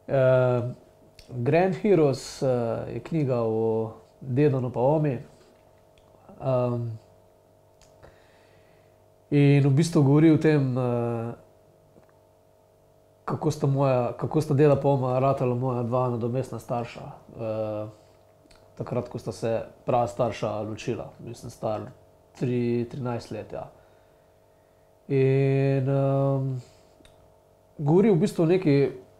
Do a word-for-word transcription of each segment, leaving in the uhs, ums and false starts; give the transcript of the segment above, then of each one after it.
Uh, Grandheroes uh, je knjiga o Dedonu pa Omi. Um, in v bistvu govori o tem, uh, kako sta, moja, kako sta Deda pa Oma ratala moja dva nadomestna starša. Uh, takrat, ko sta se prava starša ločila. Mislim, star tri, trinajst let, ja. In um, govori v bistvu o neki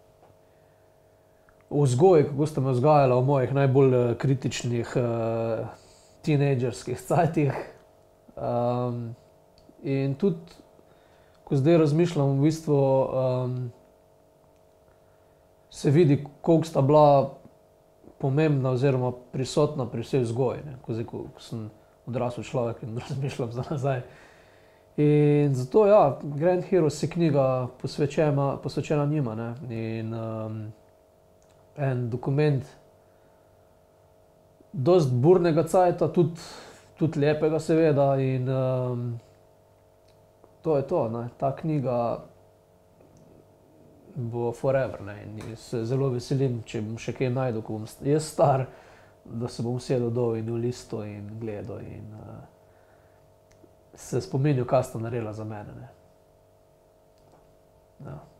vzgoji, kako sta me vzgajala v mojih najbolj kritičnih uh, teenagerskih cajtih. Um, in tudi, ko zdaj razmišljam, v bistvu um, se vidi, koliko sta bila pomembna oziroma prisotna pri vsej vzgoji, ne? Ko, zdaj, ko, ko sem odrasel človek in razmišljam za nazaj. In zato, ja, Grandheroes je knjiga posvečena, posvečena njima, ne? In um, en dokument dost burnega cajta, tudi, tudi lepega seveda, in um, to je to, ne? Ta knjiga bo forever, ne? In se zelo veselim, če bom še kaj najdel, ko bom jaz star, da se bom sedel dol in v listu in gledal in uh, se spominjal, kaj sta naredila za mene, ne? Ja.